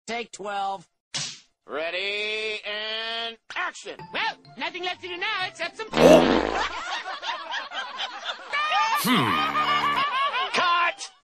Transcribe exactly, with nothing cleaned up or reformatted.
Take twelve. Ready, and action! Well, nothing left to do now except some... Hmm.